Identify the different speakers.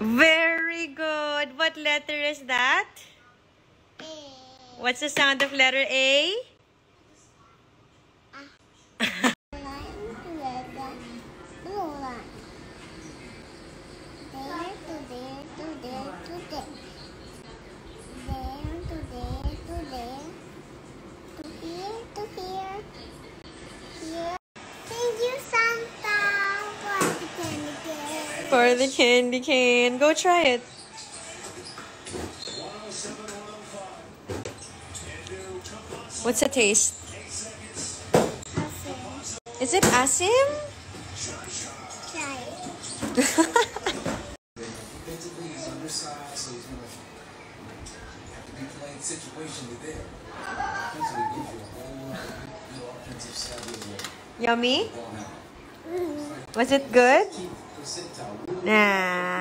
Speaker 1: Very good. What letter is that?
Speaker 2: A.
Speaker 1: What's the sound of letter A?
Speaker 2: Blue line. There to there to there to there. There to there to there. To here to here. Here. Thank you, Santa, for the candy cane.
Speaker 1: For the candy cane. Go try it. What's the taste?
Speaker 2: Awesome.
Speaker 1: Is it asim?
Speaker 2: Try it.
Speaker 3: Defensively, he's undersized, so he's going to have to be playing situationally there. Offensively, gives you a whole lot of good offensive savvy as well.
Speaker 1: Yummy?
Speaker 3: Ball now.
Speaker 1: Was it good?
Speaker 3: Keep percentile.
Speaker 1: Nah.